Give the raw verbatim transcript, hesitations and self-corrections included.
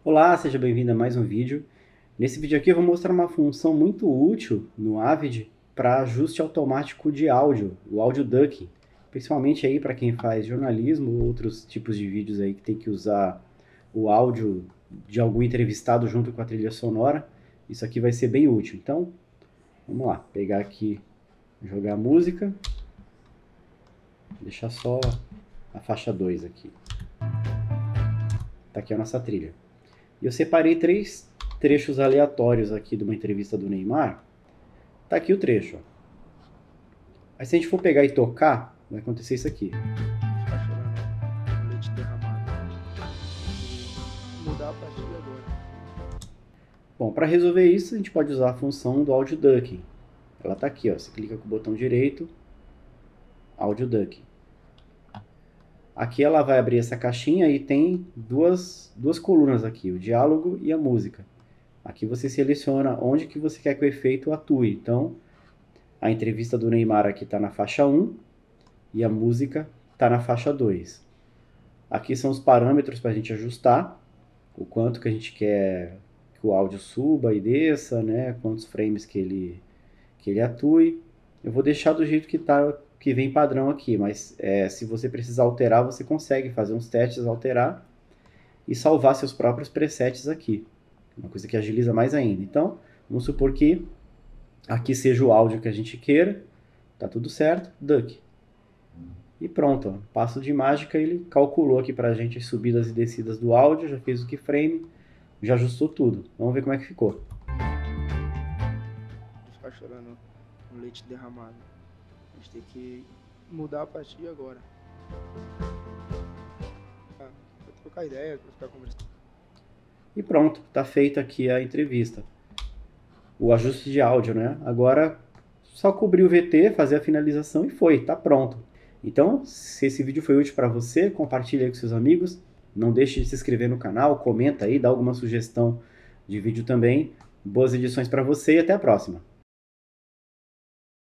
Olá, seja bem-vindo a mais um vídeo. Nesse vídeo aqui eu vou mostrar uma função muito útil no Avid para ajuste automático de áudio, o áudio ducking. Principalmente aí para quem faz jornalismo ou outros tipos de vídeos aí que tem que usar o áudio de algum entrevistado junto com a trilha sonora. Isso aqui vai ser bem útil. Então, vamos lá, pegar aqui, jogar a música, deixar só a faixa dois aqui. Tá aqui a nossa trilha. E eu separei três trechos aleatórios aqui de uma entrevista do Neymar. Tá aqui o trecho. Ó. Aí se a gente for pegar e tocar, vai acontecer isso aqui. Tá chorando leite derramado. Mudar a partir de agora. Bom, para resolver isso, a gente pode usar a função do Audio Ducking. Ela tá aqui, ó. Você clica com o botão direito, Audio Ducking. Aqui ela vai abrir essa caixinha e tem duas, duas colunas aqui, o diálogo e a música. Aqui você seleciona onde que você quer que o efeito atue. Então, a entrevista do Neymar aqui está na faixa um e a música está na faixa dois. Aqui são os parâmetros para a gente ajustar, o quanto que a gente quer que o áudio suba e desça, né? Quantos frames que ele, que ele atue. Eu vou deixar do jeito que está, que vem padrão aqui, mas é, se você precisar alterar, você consegue fazer uns testes, alterar e salvar seus próprios presets aqui. Uma coisa que agiliza mais ainda. Então, vamos supor que aqui seja o áudio que a gente queira, tá tudo certo, duck. E pronto, ó, passo de mágica, ele calculou aqui pra gente as subidas e descidas do áudio, já fez o keyframe, já ajustou tudo. Vamos ver como é que ficou. Ficar chorando com leite derramado. A gente tem que mudar a partir de agora. Ah, vou trocar ideia, vou ficar conversando. E pronto, tá feita aqui a entrevista. O ajuste de áudio, né? Agora, só cobrir o V T, fazer a finalização e foi, tá pronto. Então, se esse vídeo foi útil para você, compartilhe aí com seus amigos. Não deixe de se inscrever no canal, comenta aí, dá alguma sugestão de vídeo também. Boas edições para você e até a próxima.